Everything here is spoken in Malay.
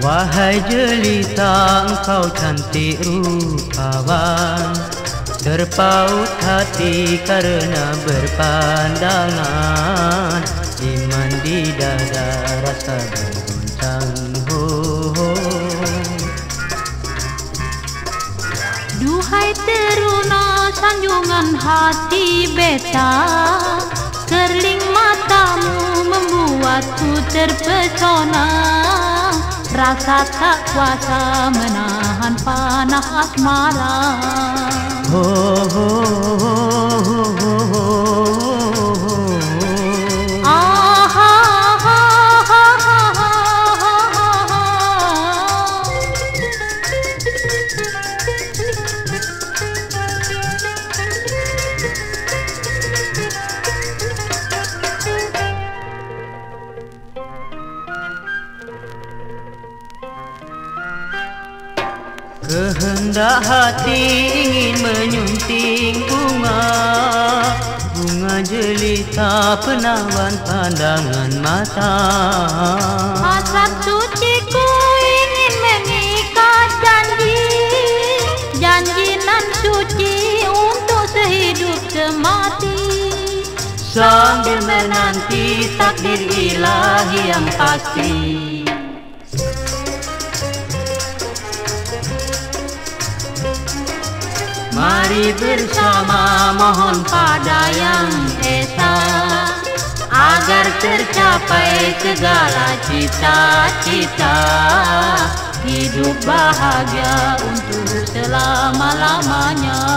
Wahai jelita, engkau cantik rupawan, terpaut hati karena berpandangan. Iman di dada rasa bergoncang. Duhai teruna sanjungan hati beta, kerling matamu membuatku terpesona. Rasa tak kuasa menahan panah asmara. Kehendak hati ingin menyunting bunga, bunga jelita penawan pandangan mata. Hasrat suciku ingin mengikat janji, janji nan suci untuk sehidup semati. Sambil menanti takdir ilahi yang pasti. Mari bersama mohon pada Yang Esa, agar tercapai segala cita-cita. Hidup bahagia untuk selama-lamanya.